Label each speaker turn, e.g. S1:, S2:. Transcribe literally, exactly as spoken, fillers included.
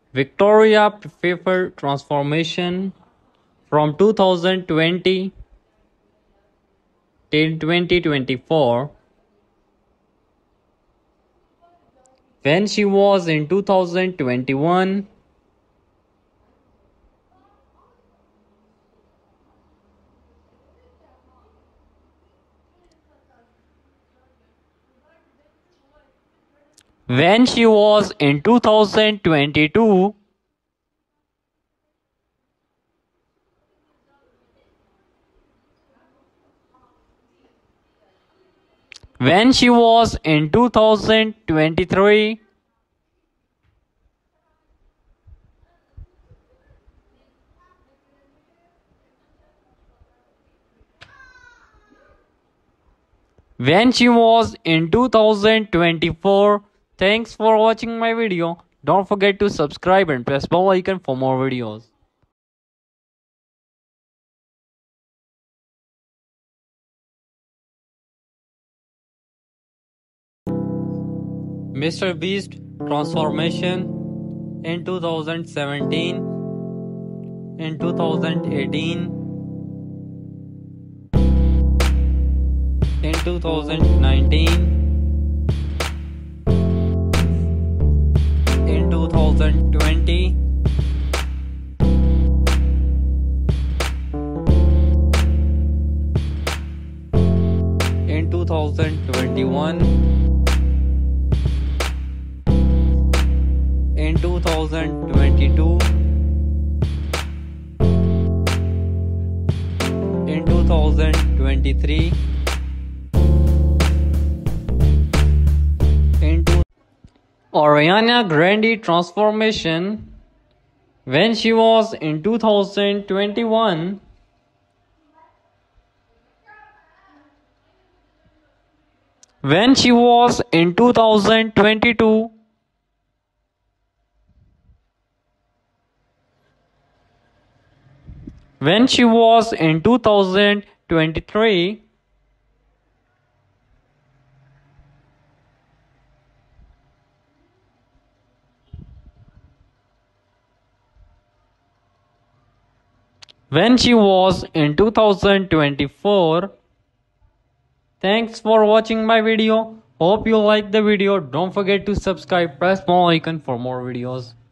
S1: Victoria Pfeiffer transformation from two thousand twenty till twenty twenty-four. When she was in two thousand twenty-one, when she was in two thousand twenty-two, when she was in two thousand twenty-three, when she was in two thousand twenty-four. Thanks for watching my video. Don't forget to subscribe and press bell icon for more videos. Mister Beast transformation in two thousand seventeen, in two thousand eighteen, in two thousand nineteen, in two thousand twenty, in two thousand twenty-one, in two thousand twenty-two, in two thousand twenty-three, into Ariana Grande transformation when she was in two thousand twenty-one, when she was in two thousand twenty-two, when she was in two thousand twenty-three, when she was in two thousand twenty-four. Thanks for watching my video. Hope you like the video. Don't forget to subscribe, press bell icon for more videos.